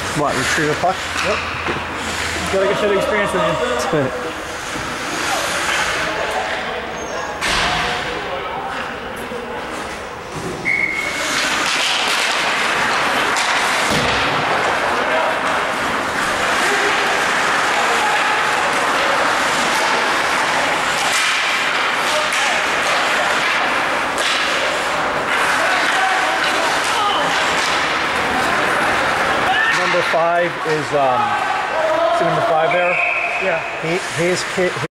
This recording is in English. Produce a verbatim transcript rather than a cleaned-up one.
What, retrieve a puck? Yep. Gotta get share the experience with you. Number five is, um, see number five there? Yeah. He, his kid.